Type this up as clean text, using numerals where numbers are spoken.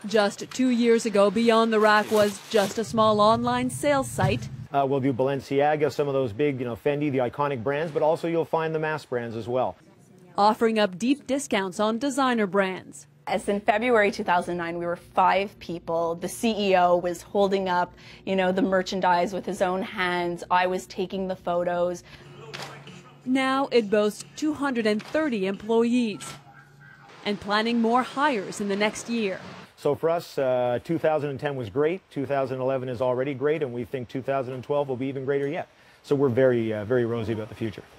Just 2 years ago, Beyond the Rack was just a small online sales site. We'll do Balenciaga, some of those big, Fendi, the iconic brands, but also you'll find the mass brands as well. Offering up deep discounts on designer brands. As in February 2009, we were 5 people. The CEO was holding up, the merchandise with his own hands. I was taking the photos. Now it boasts 230 employees and planning more hires in the next year. So for us, 2010 was great, 2011 is already great, and we think 2012 will be even greater yet. So we're very, very rosy about the future.